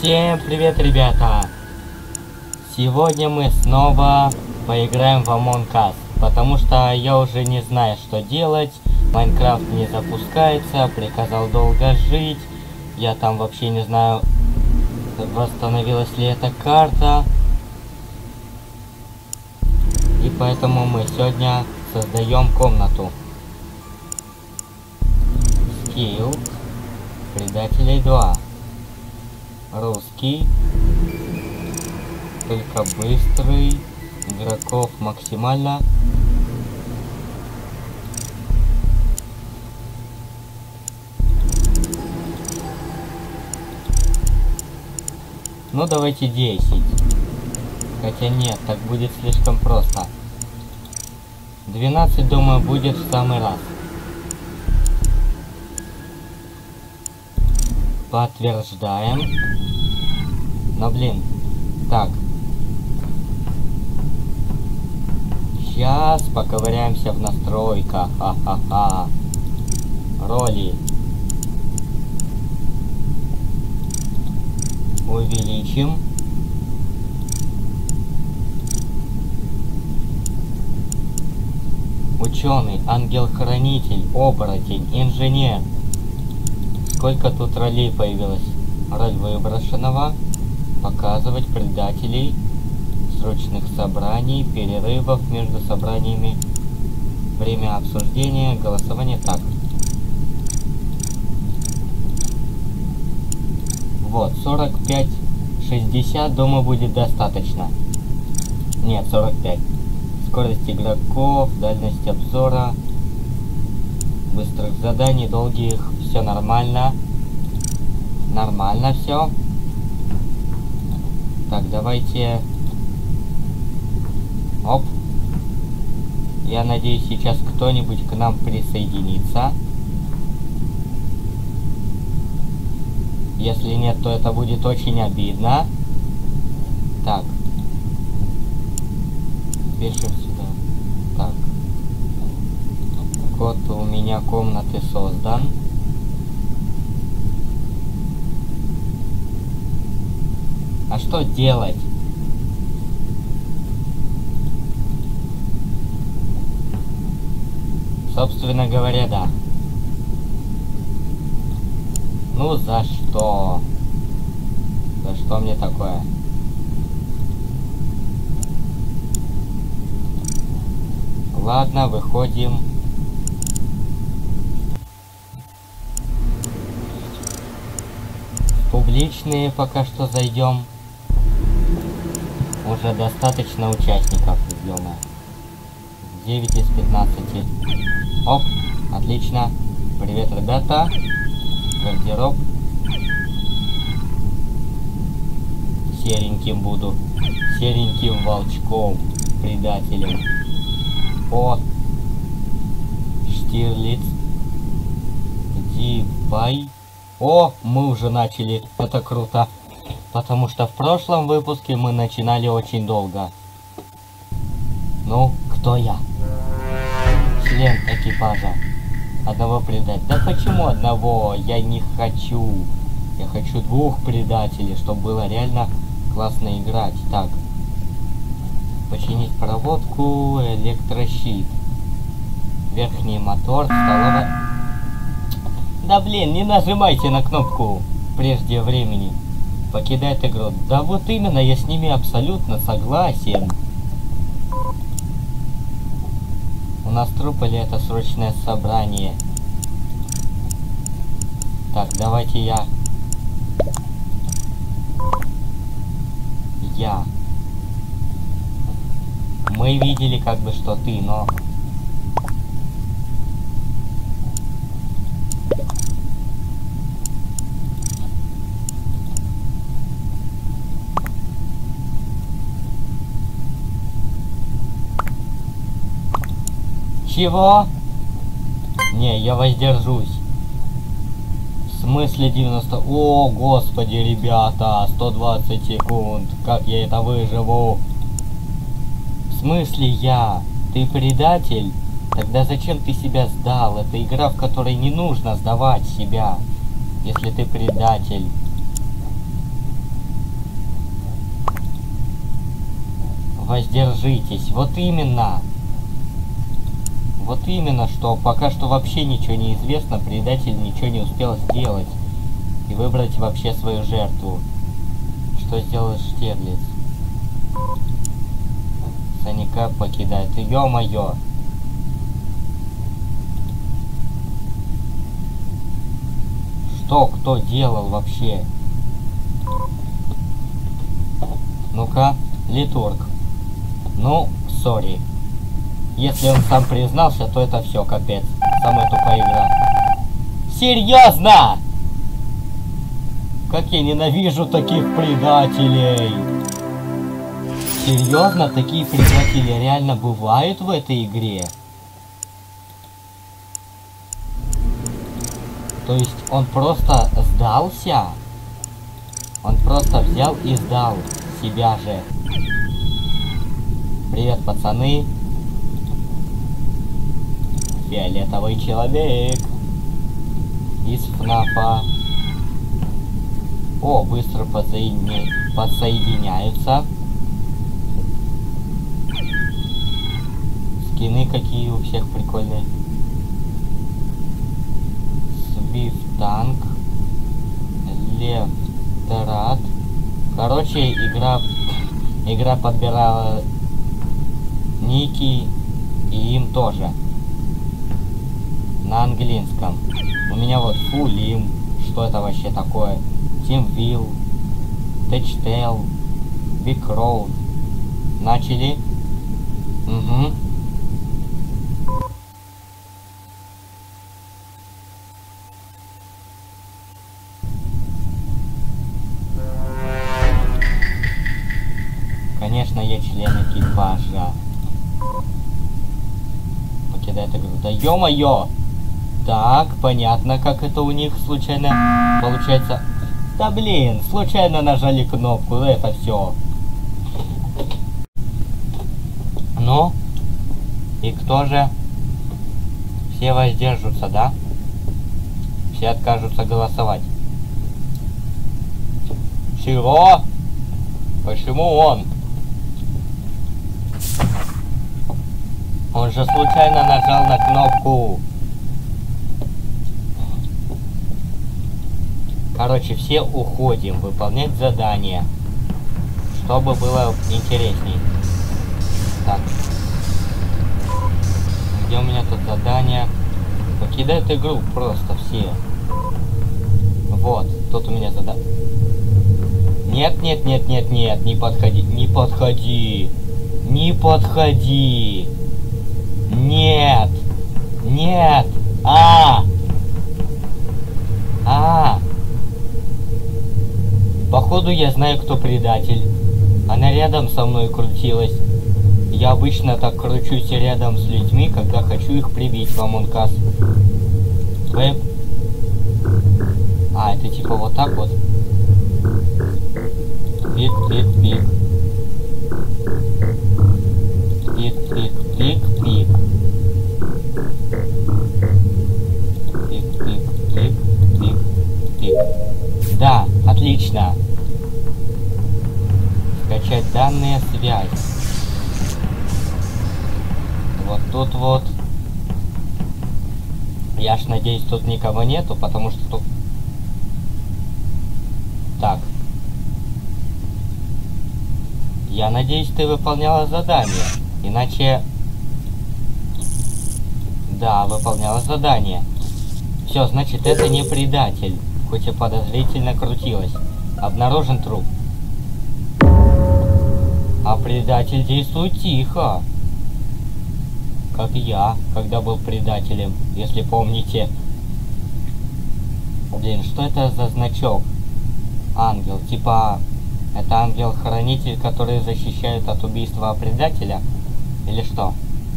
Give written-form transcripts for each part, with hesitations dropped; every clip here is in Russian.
Всем привет, ребята! Сегодня мы снова поиграем в Among Us, потому что я уже не знаю, что делать. Майнкрафт не запускается, приказал долго жить. Я там вообще не знаю, восстановилась ли эта карта. И поэтому мы сегодня создаем комнату. Скилл. Предателей 2. Русский. Только быстрый. Игроков максимально. Ну давайте 10. Хотя нет, так будет слишком просто. 12, думаю, будет в самый раз. Подтверждаем. Но блин. Так. Сейчас поковыряемся в настройках. Ха-ха-ха. Роли. Увеличим. Ученый, ангел-хранитель, оборотень, инженер. Сколько тут ролей появилось? Роль выброшенного. Показывать предателей. Срочных собраний, перерывов между собраниями. Время обсуждения, голосование. Так. Вот, 45-60, думаю, будет достаточно. Нет, 45. Скорость игроков, дальность обзора, быстрых заданий, долгих, все нормально. Нормально все. Так, давайте. Оп. Я надеюсь, сейчас кто-нибудь к нам присоединится. Если нет, то это будет очень обидно. Так. Пишем сюда. Так. Код у меня комнаты создан. А что делать? Собственно говоря, да. Ну, за что? За что мне такое? Ладно, выходим. В публичные пока что зайдем. Уже достаточно участников введено. 9 из 15. Оп, отлично. Привет, ребята. Гардероб. Сереньким буду. Сереньким волчком. Предателем. О! Штирлиц. Дивай. О, мы уже начали. Это круто. Потому что в прошлом выпуске мы начинали очень долго. Ну, кто я? Член экипажа. Одного предать. Да почему одного? Я не хочу. Я хочу 2 предателей, чтобы было реально классно играть. Так. Починить проводку, электрощит. Верхний мотор, столовая. Да блин, не нажимайте на кнопку прежде времени. Покидает игру. Да вот именно, я с ними абсолютно согласен. У нас труп или это срочное собрание? Так, давайте я. Мы видели как бы, что ты, но... Чего? Не, я воздержусь. В смысле 90? О, господи, ребята, 120 секунд. Как я это выживу? В смысле я? Ты предатель? Тогда зачем ты себя сдал? Это игра, в которой не нужно сдавать себя, если ты предатель. Воздержитесь. Вот именно. Вот именно, что пока что вообще ничего не известно, предатель ничего не успел сделать. И выбрать вообще свою жертву. Что сделал Штирлиц? Саника покидает. Ё-моё! Что кто делал вообще? Ну-ка, Литург. Ну, сори. Если он сам признался, то это все, капец. Самая тупая игра. Серьезно? Как я ненавижу таких предателей. Серьезно, такие предатели реально бывают в этой игре? То есть он просто сдался? Он просто взял и сдал себя же. Привет, пацаны. Фиолетовый человек. Из ФНАФа. О, быстро подсоединяются. Скины какие у всех прикольные. Свифтанк. Лефтерат. Короче, игра подбирала ники и им тоже. На английском. У меня вот Фулим. Что это вообще такое? Тимвилл. Тэчтейл. Биг Роуд. Начали. Угу. Конечно, я член экипажа. Покидает игру. Да ё-моё! Так, понятно, как это у них случайно получается. Да блин, случайно нажали кнопку, это все. Ну? И кто же? Все воздержатся, да? Все откажутся голосовать. Чего? Почему он? Он же случайно нажал на кнопку. Короче, все уходим выполнять задание, чтобы было интересней. Так. Где у меня тут задание? Покидают игру просто все. Вот, тут у меня задание. Нет, нет, нет, нет, нет, не подходи, не подходи. Не подходи. Нет. Нет. Походу я знаю, кто предатель. Она рядом со мной крутилась. Я обычно так кручусь рядом с людьми, когда хочу их прибить в Among Us. Это типа вот так вот. Пик, пик, пик. Пик, пик, пик, пик. Пик, пик, пик, пик, пик. Да, отлично. Скачать данные, связь. Вот тут вот. Я ж надеюсь, тут никого нету, потому что тут... Так. Я надеюсь, ты выполняла задание. Иначе... Да, выполняла задание. Все, значит, это не предатель. Хоть и подозрительно крутилась. Обнаружен труп. А предатель действует тихо. Как я, когда был предателем, если помните. Блин, что это за значок? Ангел. Типа, это ангел-хранитель, который защищает от убийства предателя? Или что?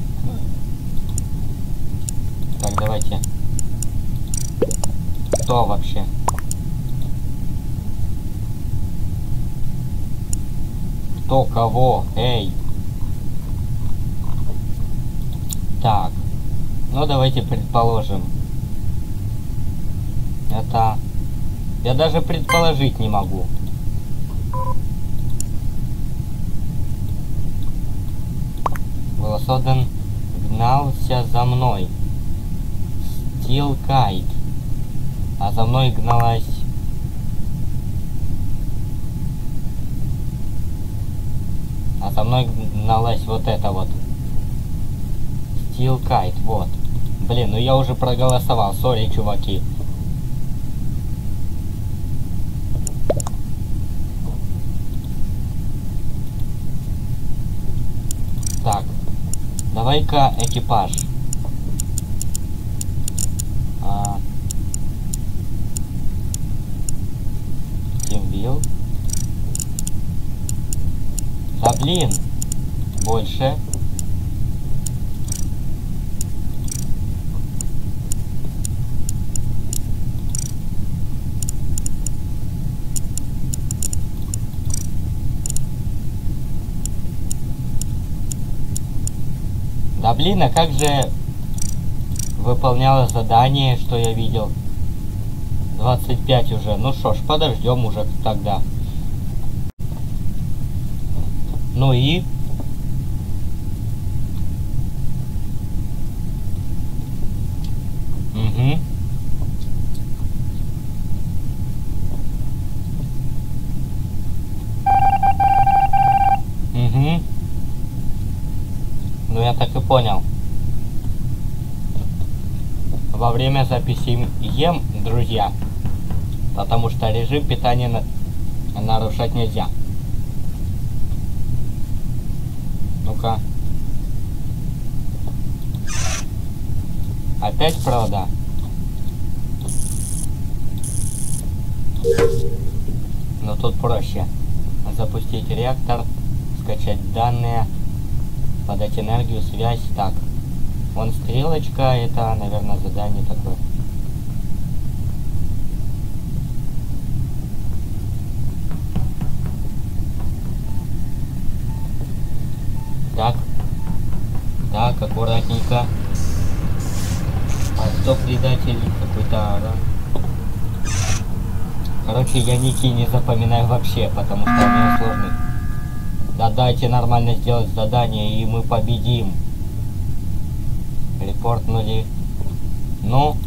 Так, давайте. Кто вообще? Кто кого? Эй! Так. Ну, давайте предположим. Это... Я даже предположить не могу. Волосодан гнался за мной. Steel Kite. А за мной гналась... А за мной гналась вот это вот. Steel Kite, вот. Блин, ну я уже проголосовал, сори, чуваки. Так, давай-ка экипаж. Тимвилл. Да блин, больше. Да блин, а как же выполняла задание, что я видел? 25 уже. Ну что ж, подождем уже тогда. Ну и... Угу. Угу. Ну я так и понял. Во время записи ем, друзья, потому что режим питания нарушать нельзя. Ну-ка. Опять правда? Но тут проще. Запустить реактор, скачать данные, подать энергию, связь. Так. Вон стрелочка, это, наверное, задание такое. Так. Так, аккуратненько. А кто предатель? Какой-то... Короче, я ники не запоминаю вообще, потому что они сложные. Да дайте нормально сделать задание, и мы победим. Репортнули. Ну.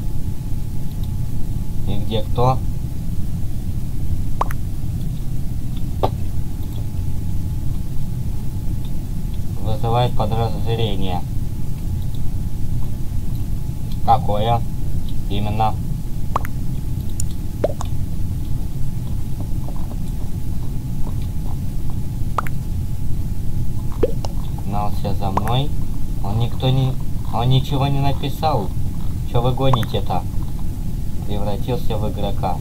И где кто? Вызывает подозрение. Какое? Именно. Гнался за мной. Он ничего не написал. Что вы гоните-то? Превратился в игрока.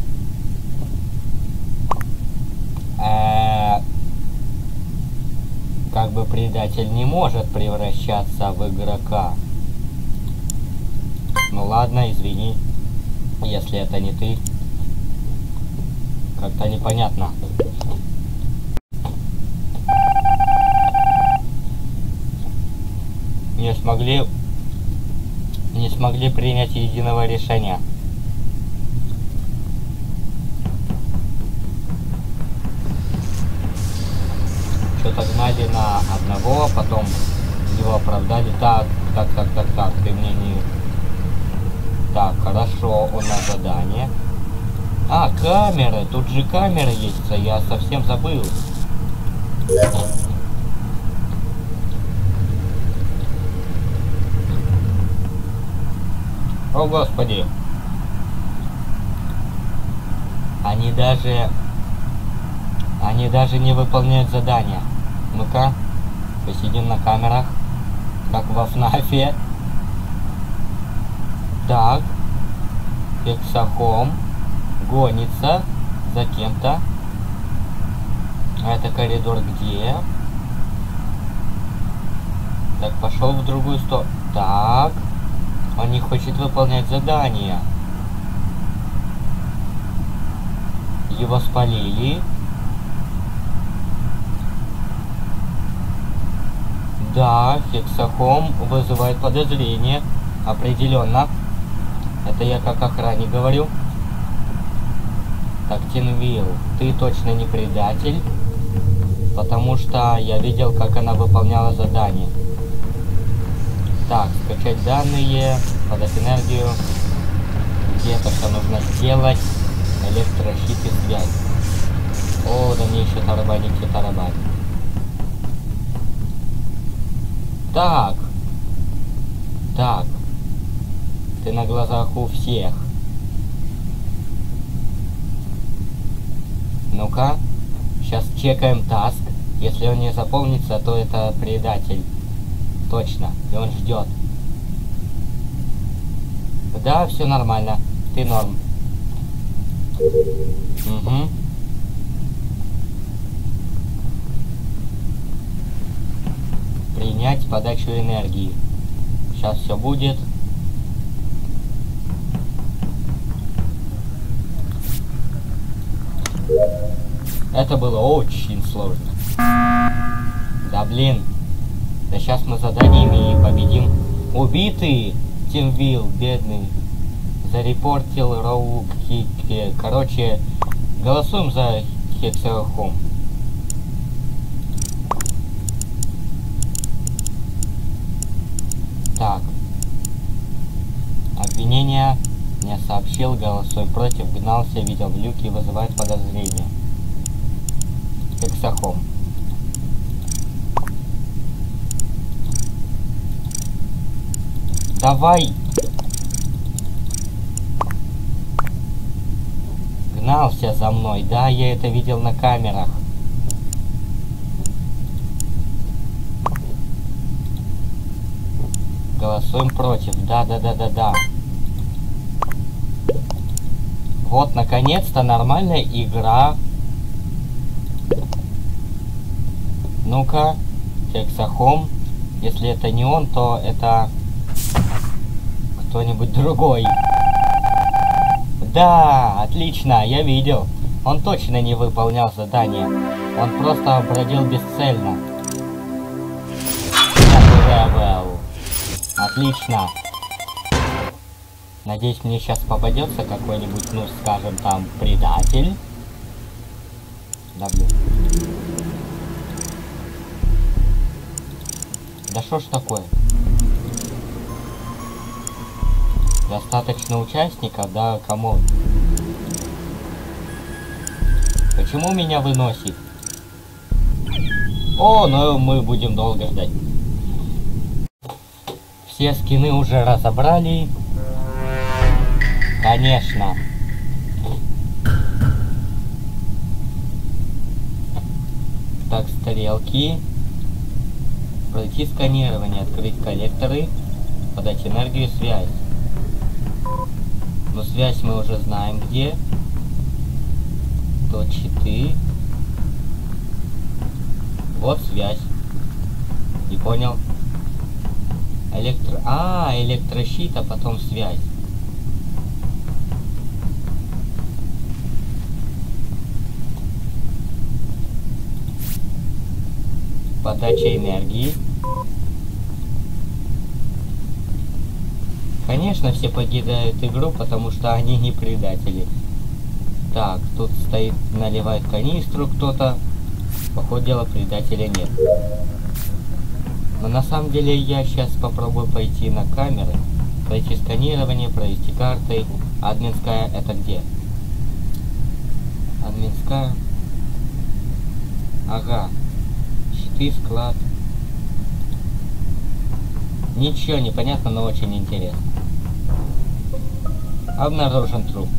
Как бы предатель не может превращаться в игрока. Ну ладно, извини, если это не ты. Как-то непонятно. Не смогли принять единого решения. Что-то гнали на одного, потом его оправдали. Так, ты мне не... Так, хорошо, у нас задание. А, камеры, тут же камеры есть, я совсем забыл. О, господи. Они даже не выполняют задания. Ну-ка, посидим на камерах, как во ФНАФе. Так, Хексахом гонится за кем-то. А это коридор где? Так, пошел в другую сторону. Так, он не хочет выполнять задания. Его спалили. Да, Хексахом вызывает подозрение. Определенно. Это я как охранник говорю. Так, Тимвилл, ты точно не предатель. Потому что я видел, как она выполняла задание. Так, скачать данные, подать энергию. Где-то что нужно сделать. Электрощит и связь. О, да мне еще тарабанить и тарабанить. Так. Так. Ты на глазах у всех. Ну-ка. Сейчас чекаем таск. Если он не заполнится, то это предатель. Точно. И он ждет. Да, все нормально. Ты норм. Угу. Принять подачу энергии. Сейчас все будет. Это было очень сложно. Да блин. Да сейчас мы заданием и победим. Убитый Тимвилл, бедный. Зарепортил Роу Кики. Короче, голосуем за Хексахом. Так. Обвинение не сообщил, голосуй против, гнался, видел глюки, вызывает подозрения. Хексахом. Давай! Гнался за мной, да, я это видел на камерах. Голосуем против, да. Вот, наконец-то нормальная игра. Ну-ка, Хексахом. Если это не он, то это кто-нибудь другой. Да, отлично, я видел. Он точно не выполнял задание. Он просто бродил бесцельно. Отлично. Надеюсь, мне сейчас попадется какой-нибудь, ну, скажем, там, предатель. Да, блин. Да что ж такое? Достаточно участников, да, кому? Почему меня выносит? О, ну мы будем долго ждать. Все скины уже разобрали. Конечно. Так, стрелки. Пройти сканирование, открыть коллекторы, подать энергию, связь. Но связь мы уже знаем где. Точки. Вот связь. Не понял. Электрощит, а потом связь. Подача энергии. Конечно, все покидают игру, потому что они не предатели. Так, тут стоит, наливает канистру кто-то. Походу дела, предателя нет. Но на самом деле я сейчас попробую пойти на камеры, пройти сканирование, провести картой. Админская это где? Админская. Ага. Щиты, склад. Ничего не понятно, но очень интересно. Обнаружен труп.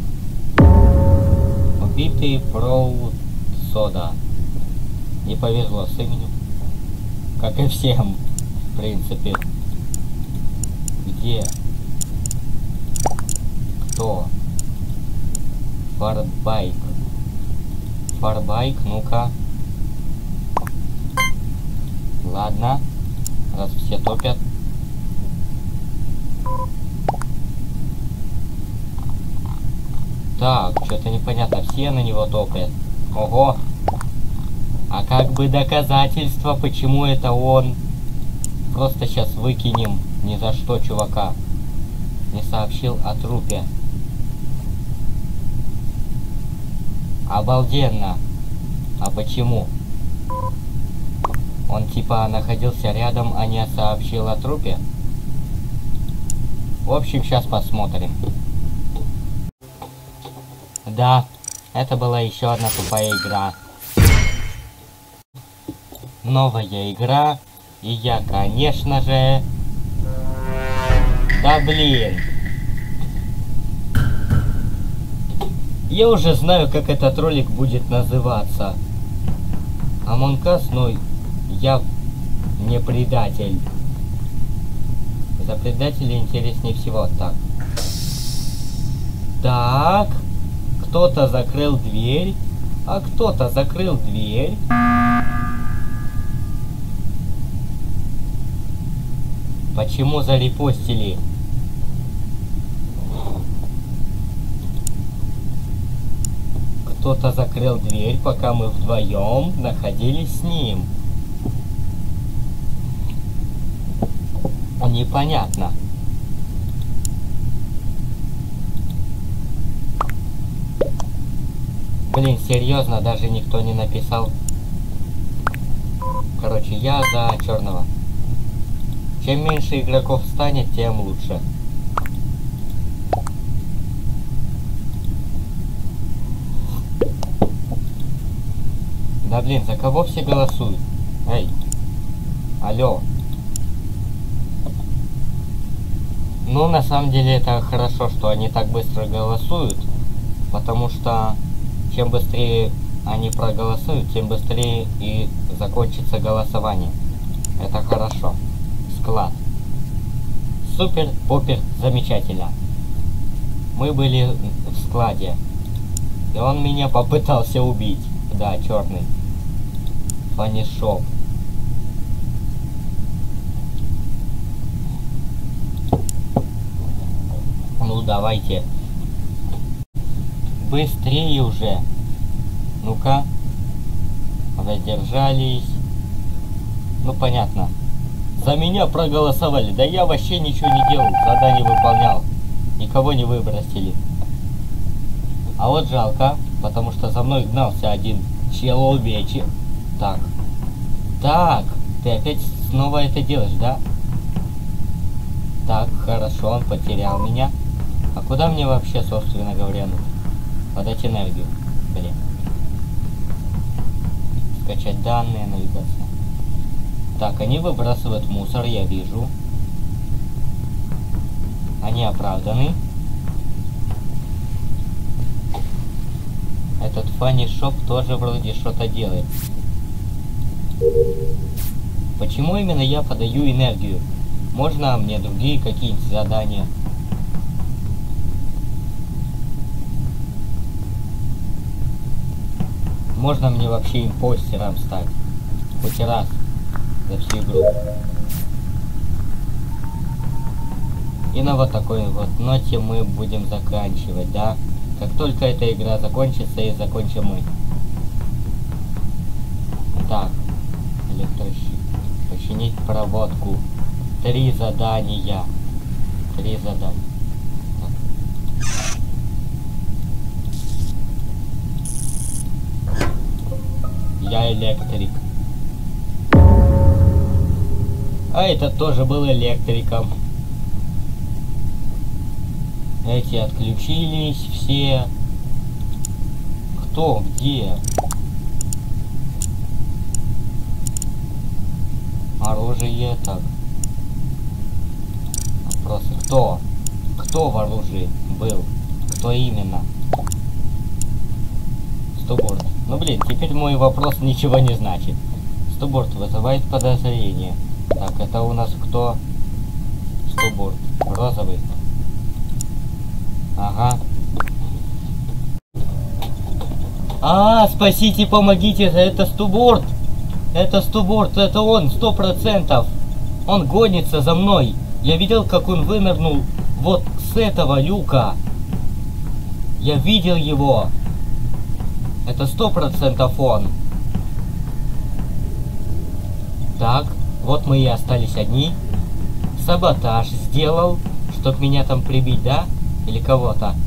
Убитый Проуд Сода. Не повезло с именем. Как и всем, в принципе. Где? Кто? Фарбайк. Фарбайк, ну-ка. Ладно. Раз все топят. Так, что-то непонятно. Все на него топят. Ого. А как бы доказательства, почему это он? Просто сейчас выкинем ни за что чувака. Не сообщил о трупе. Обалденно. А почему? Он типа находился рядом, а не сообщил о трупе? В общем, сейчас посмотрим. Да, это была еще одна тупая игра. Новая игра. И я, конечно же... Да блин! Я уже знаю, как этот ролик будет называться. Among Us, но я не предатель. За предателя интереснее всего. Так. Так. Кто-то закрыл дверь. А кто-то закрыл дверь. Почему зарепостили? Кто-то закрыл дверь, пока мы вдвоем находились с ним. Непонятно. Блин, серьезно, даже никто не написал. Короче, я за черного. Чем меньше игроков станет, тем лучше. Да блин, за кого все голосуют? Эй, алло. Ну, на самом деле, это хорошо, что они так быстро голосуют, потому что чем быстрее они проголосуют, тем быстрее и закончится голосование. Это хорошо. Склад. Супер, попер, замечательно. Мы были в складе, и он меня попытался убить. Да, черный. Фанишоп. Ну, давайте. Быстрее уже. Ну-ка. Задержались. Ну, понятно. За меня проголосовали. Да я вообще ничего не делал. Задание выполнял. Никого не выбросили. А вот жалко. Потому что за мной гнался один человечек. Так. Так. Ты опять снова это делаешь, да? Так, хорошо. Он потерял меня. А куда мне вообще, собственно говоря, нужно? Подать энергию. Блин. Скачать данные, навигация. Так, они выбрасывают мусор, я вижу. Они оправданы. Этот Фанишоп тоже вроде что-то делает. Почему именно я подаю энергию? Можно мне другие какие-нибудь задания? Можно мне вообще импостером стать? Хоть раз за всю игру. И на вот такой вот ноте мы будем заканчивать, да? Как только эта игра закончится, и закончим мы. Так. Электрощит. Починить проводку. 3 задания. 3 задания. Я электрик. А этот тоже был электриком. Эти отключились все. Кто? Где? Оружие. Так. Вопросы. Кто? Кто в оружии был? Кто именно? Стуборт. Ну блин, теперь мой вопрос ничего не значит. Стуборт вызывает подозрение. Так, это у нас кто? Стуборт. Розовый. Ага. Спасите, помогите, это Стуборт. Это Стуборт, это он, 100%. Он гонится за мной. Я видел, как он вынырнул вот с этого люка. Я видел его. Это 100% он. Так, вот мы и остались одни. Саботаж сделал, чтоб меня там прибить, да? Или кого-то.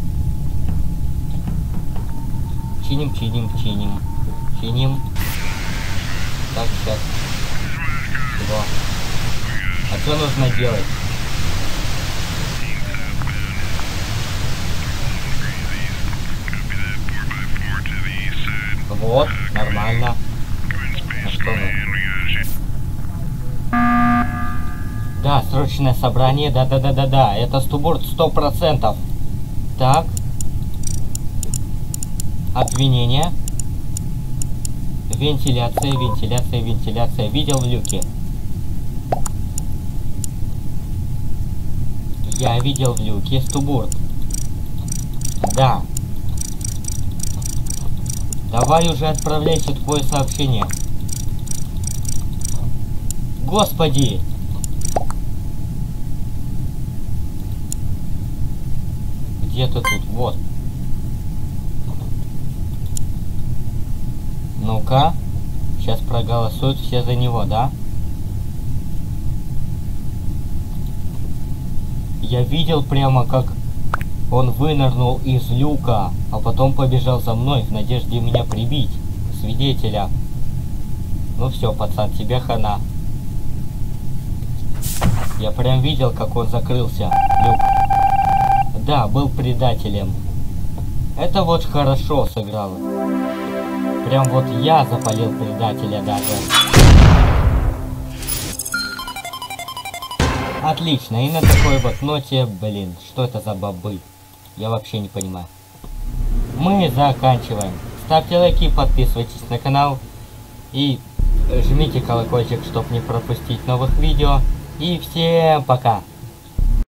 Чиним, чиним, чиним. Чиним. Так, сейчас. Всего. А что нужно делать? Вот, нормально. А что мы? Да, срочное собрание, да, это Стубурт 100%. Так. Обвинение. Вентиляция, вентиляция, вентиляция. Видел в люке? Я видел в люке Стубурт. Да. Давай уже отправляйся твое сообщение. Господи! Где-то тут, вот. Ну-ка. Сейчас проголосуют все за него, да? Я видел прямо, как он вынырнул из люка, а потом побежал за мной в надежде меня прибить. Свидетеля. Ну все, пацан, тебе хана. Я прям видел, как он закрылся, люк. Да, был предателем. Это вот хорошо сыграло. Прям вот я запалил предателя даже. Отлично, и на такой вот ноте, блин, что это за бобы? Я вообще не понимаю. Мы заканчиваем. Ставьте лайки, подписывайтесь на канал. И жмите колокольчик, чтобы не пропустить новых видео. И всем пока!